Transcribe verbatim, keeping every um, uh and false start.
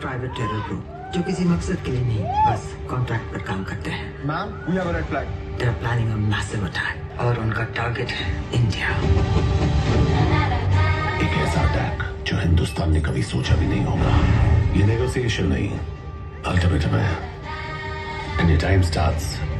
Private terror group जो किसी मकसद के लिए नहीं, बस कॉन्ट्रैक्ट पर काम करते हैं। Ma'am, we have a red flag. They are planning a massive attack और उनका टारगेट है इंडिया। एक ऐसा अटैक जो हिंदुस्तान ने कभी सोचा भी नहीं होगा। ये नेगोशिएशन नहीं, अल्टीमेटम है। And your time starts